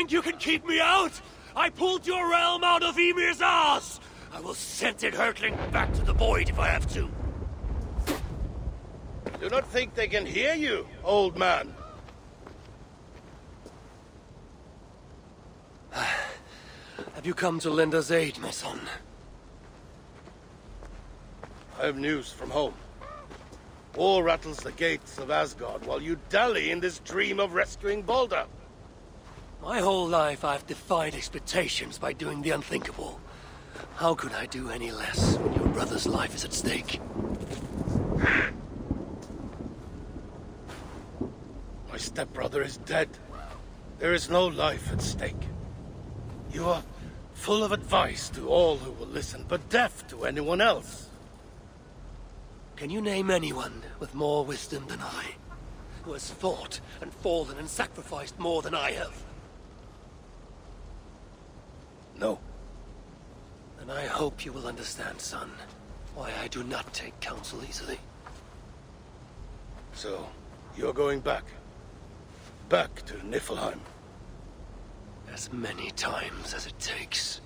think you can keep me out? I pulled your realm out of Ymir's ass! I will send it hurtling back to the void if I have to. Do not think they can hear you, old man. Have you come to lend us aid, my son? I have news from home. War rattles the gates of Asgard while you dally in this dream of rescuing Baldur. My whole life I've defied expectations by doing the unthinkable. How could I do any less when your brother's life is at stake? My stepbrother is dead. There is no life at stake. You are full of advice to all who will listen, but deaf to anyone else. Can you name anyone with more wisdom than I? Who has fought and fallen and sacrificed more than I have? No. And I hope you will understand, son, why I do not take counsel easily. So, you're going back? Back to Niflheim? As many times as it takes.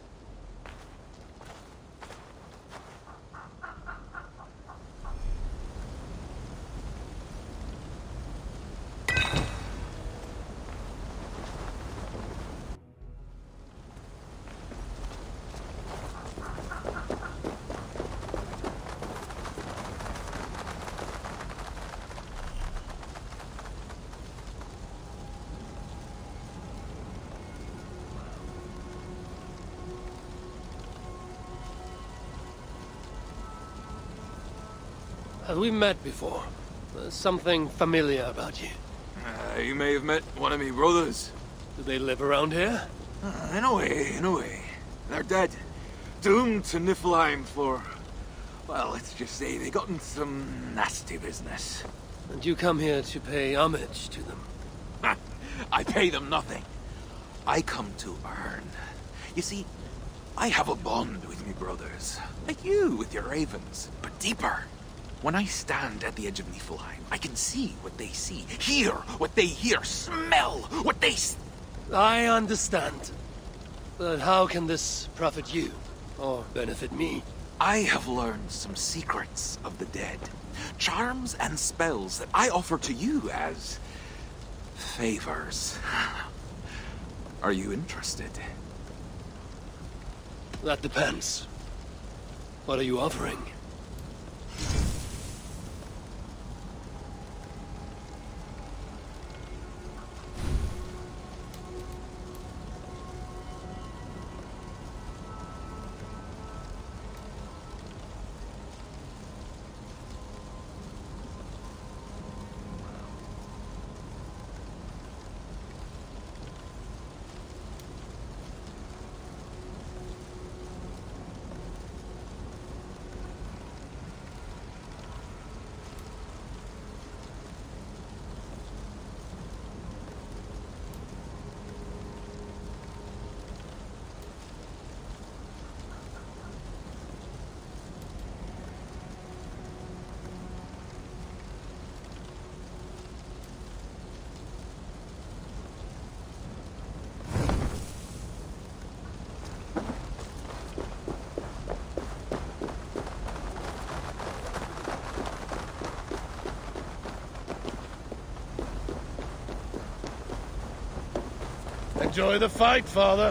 Have we met before? There's something familiar about you. You may have met one of me brothers. Do they live around here? In a way. They're dead. Doomed to Niflheim for... well, let's just say they got in some nasty business. And you come here to pay homage to them? I pay them nothing. I come to earn. You see, I have a bond with me brothers. Like you with your ravens, but deeper. When I stand at the edge of Niflheim, I can see what they see, hear what they hear, smell what they... I understand. But how can this profit you? Or benefit me? I have learned some secrets of the dead. Charms and spells that I offer to you as... favors. Are you interested? That depends. What are you offering? Enjoy the fight, father.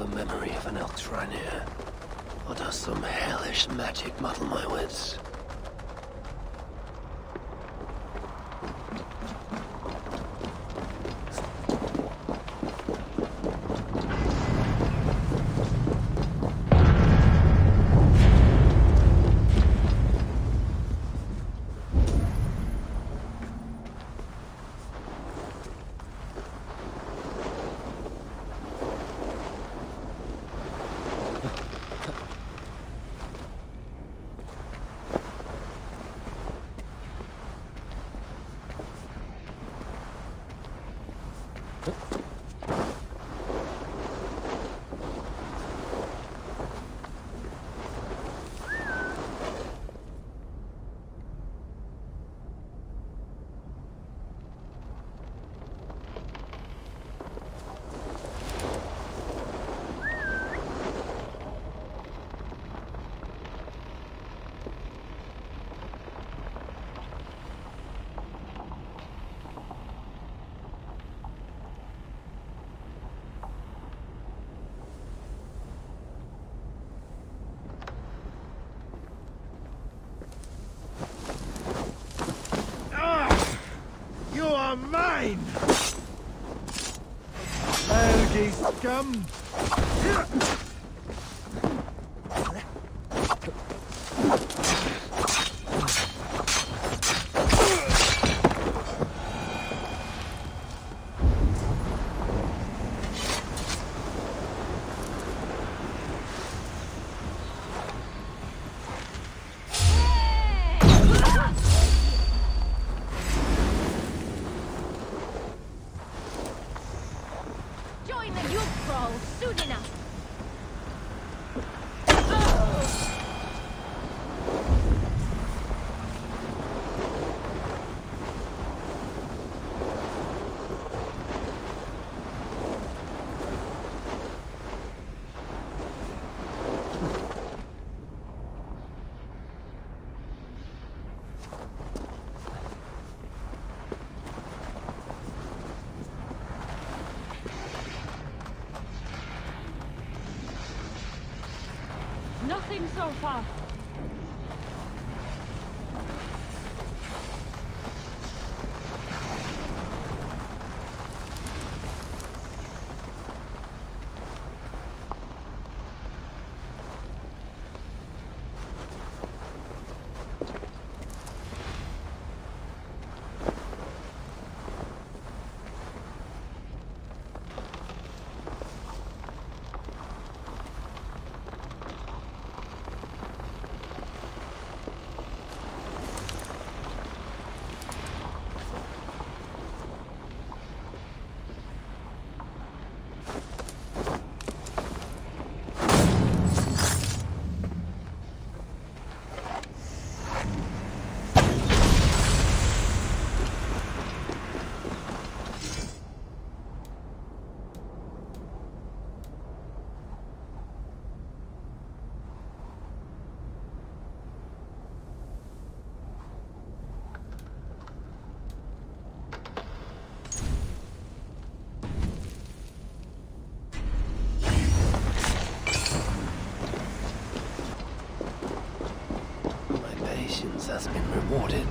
memory of an elk shrine here? Or does some hellish magic muddle my wits? You are mine! Lousy scum! Join the youth crawl soon enough. Nothing so far. Has been rewarded.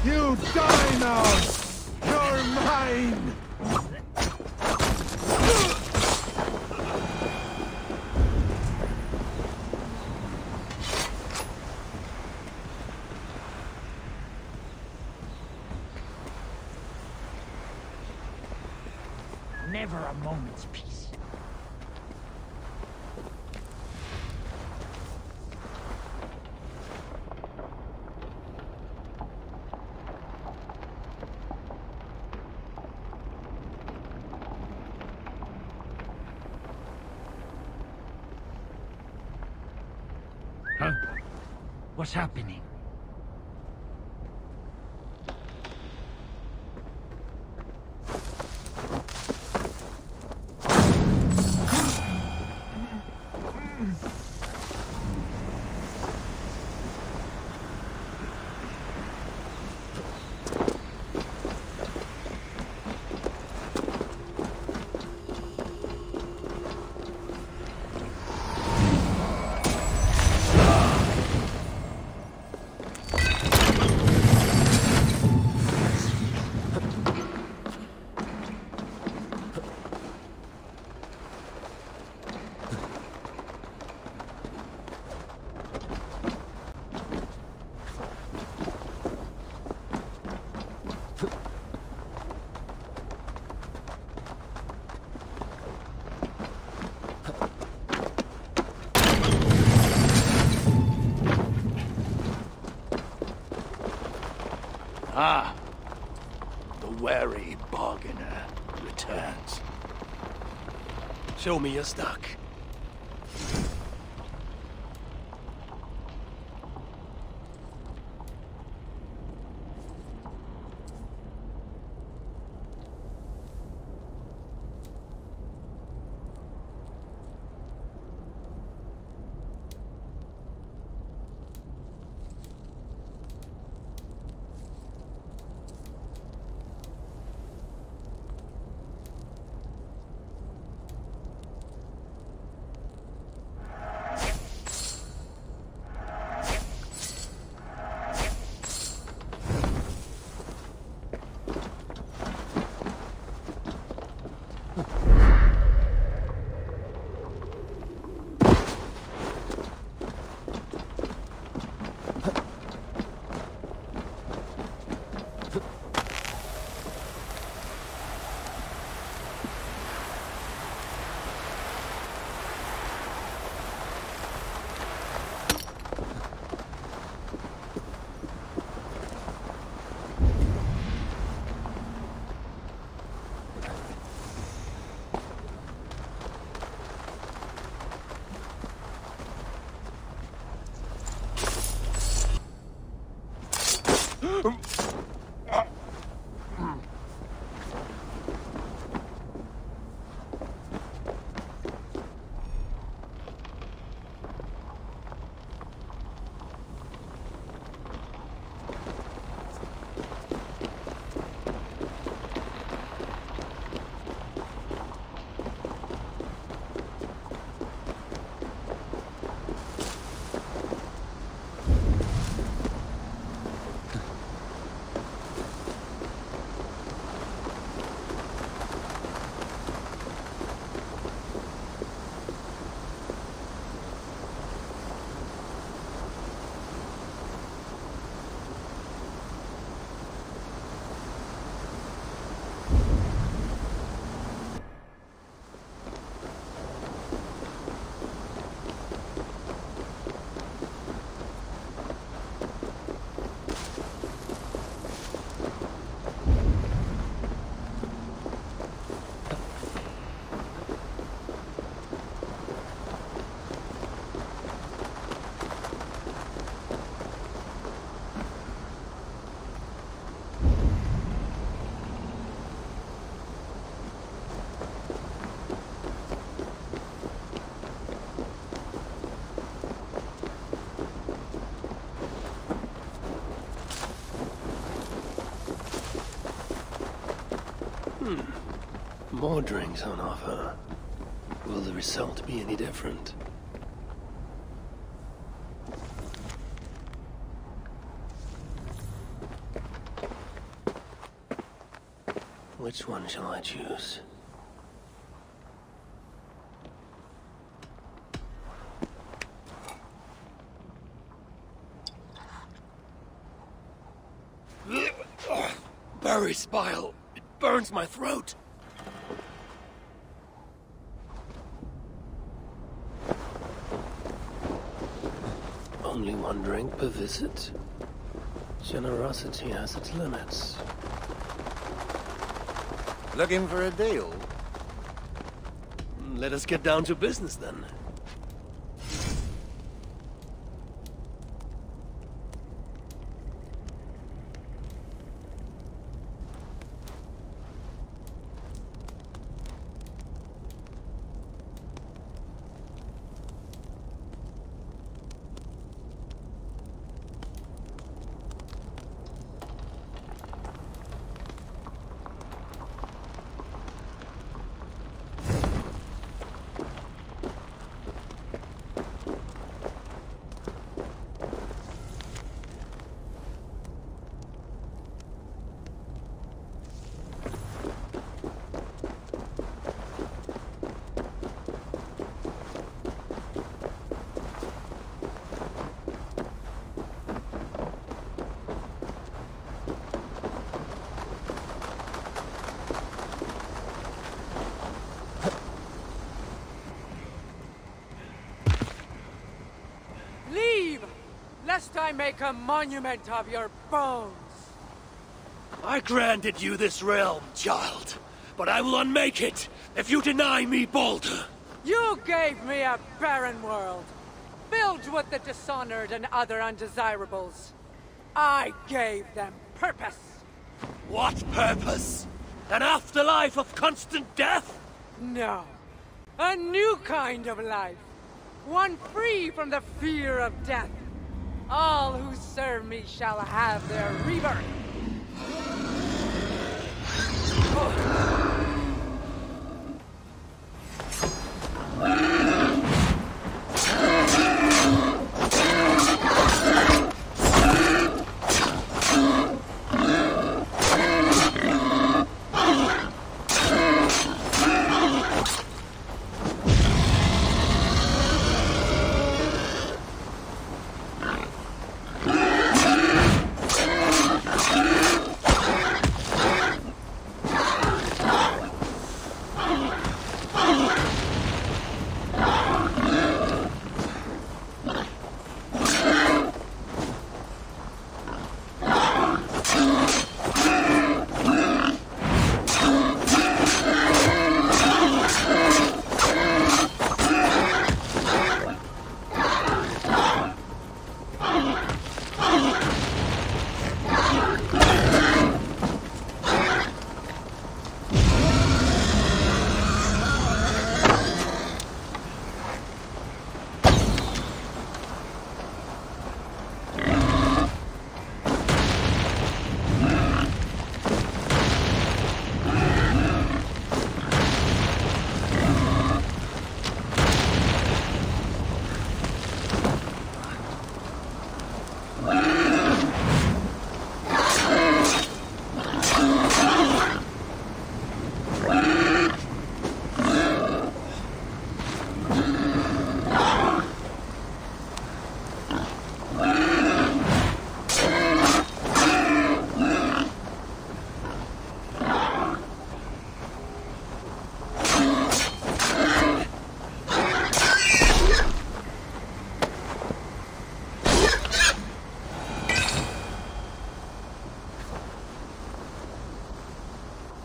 You die now! You're mine! Never a moment's peace. Huh? What's happening? Ah, the wary bargainer returns. Show me your stock. More drinks on offer. Will the result be any different? Which one shall I choose? Barry's bile. It burns my throat. Only one drink per visit. Generosity has its limits. Looking for a deal? Let us get down to business then. Lest I make a monument of your bones. I granted you this realm, child, but I will unmake it if you deny me Baldur. You gave me a barren world, filled with the dishonored and other undesirables. I gave them purpose. What purpose? An afterlife of constant death? No. A new kind of life. One free from the fear of death. All who serve me shall have their rebirth.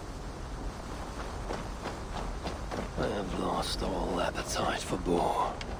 I have lost all appetite for boar.